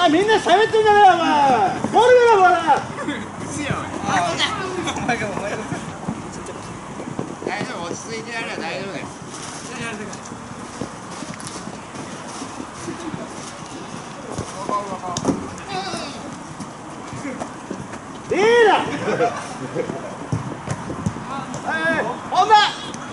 前みんな喋ってんだよお前。ボールだろほら。 大丈夫、落ち着いてやれば大丈夫だよ。 いいな。本田。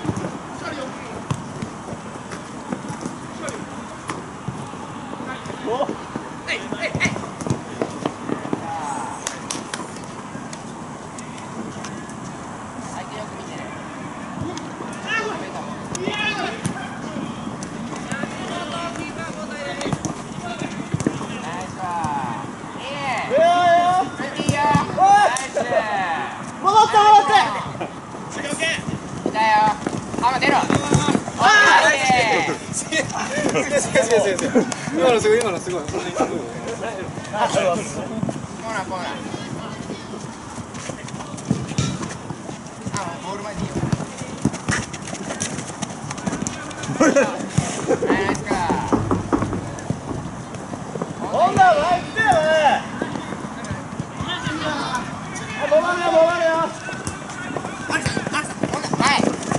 今のすごい、今のすごい。 コーナーコーナー。ボール前でいいよ。ナイスか。 本田前来てよ戻るよ戻るよ。 はい。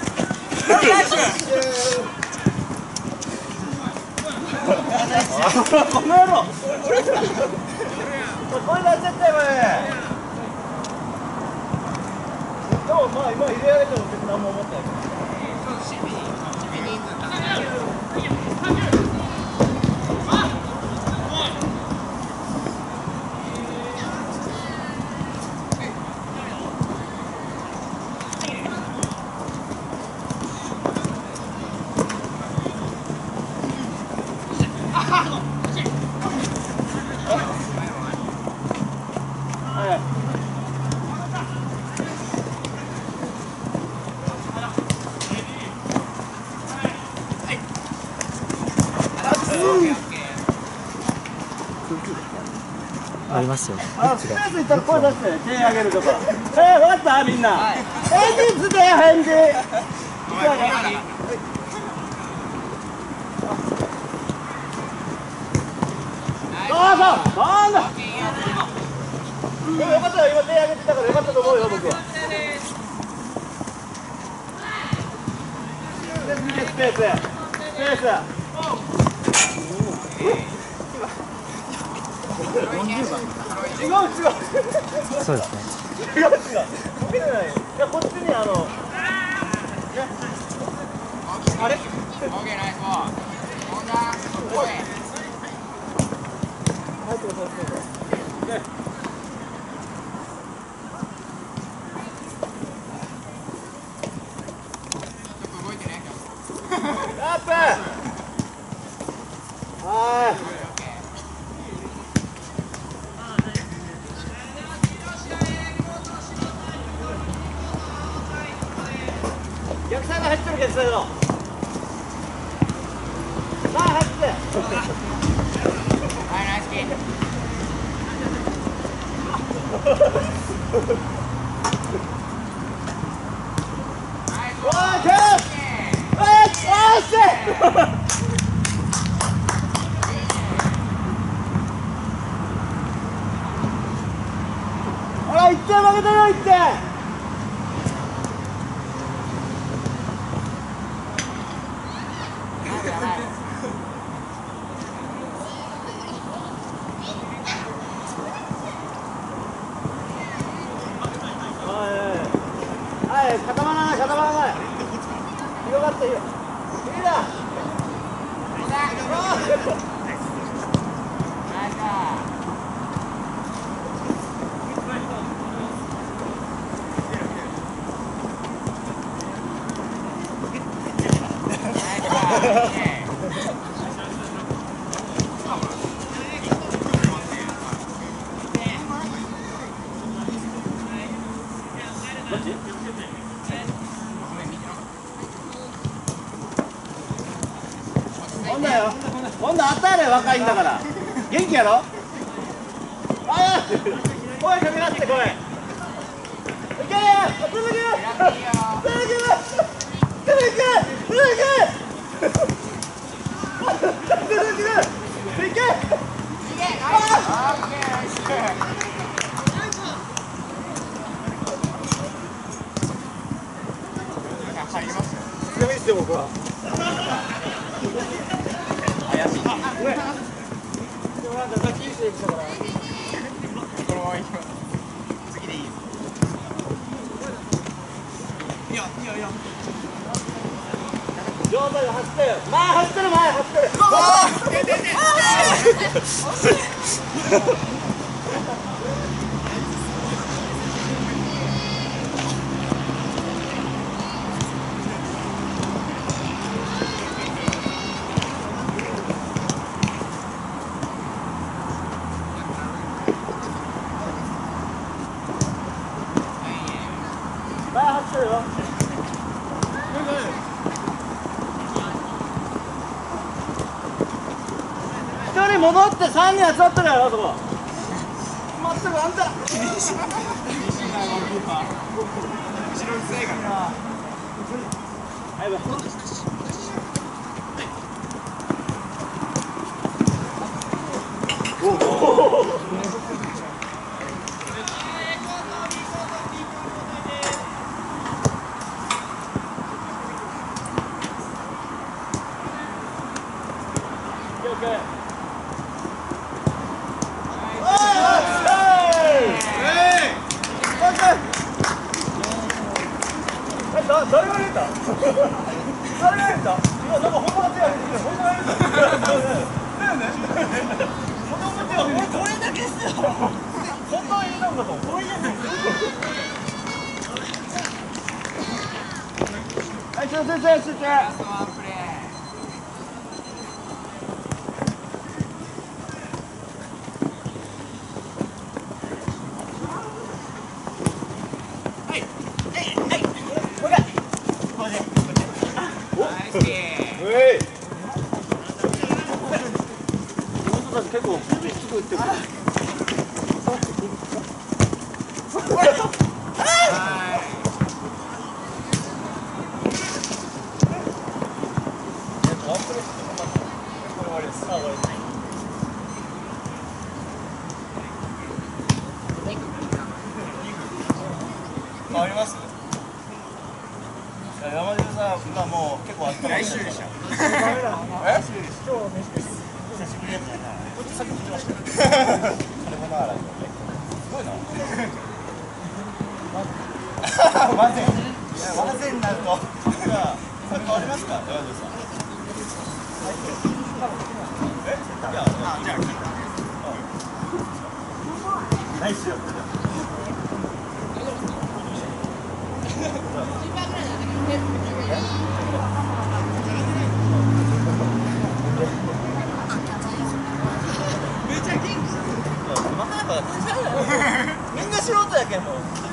この野郎。これなっちゃったよお前。でもまあ今入れ上げても別に何も思ってない。 ありますよ。 スペース行ったら声出して手上げるとか。分かったみんな。返事つってよ返事。そうなんだ。よかったよ今手上げてたからよかったと思うよ僕は。スペース。違う。 そうですね。 違う。僕じゃないよ。いやこっちにあれ。 オーケーナイスボール。本田、おい。 入ってください。 動いてね。 ラップ。はい。逆サイド入ってる逆サイド。さあ入って。 はい、ナイスキー。 オーケー。ほら1点負けたよ1点。固まらない広がっていいよ。いいだ。どっち？今度あったやれ若いんだから元気やろ。ああ声かけなって声。いけー続け続けダメですよ僕は。 怪しい。 でもなんかさっきいいセーブしたから。 このまま行きます。次でいい。いや。 上手に走ってる。前走ってる前走ってる。前走ってるよ。一人戻って3人集まってるやろそこ。まっすぐあんた。 後ろうるさいからな。 はいバイ。誰が入れた？誰が入れた？今なんか本当に手挙げてる。本当に入れた。だよね。本当に手をこれだけっすよ。本当に入れたんだと。これ入れてる。はい、集中。 ラストワンプレー。 結構すぐ打ってくる。変わります？山中さん、今もう結構あったかい。来週でしょ。え？久しぶりやったな。さっき言ってましたよ。すごいな。混ぜになると、じゃあそれ変わりますか、山中さん。え？じゃあ来週やったじゃん。みんな素人やけんもん。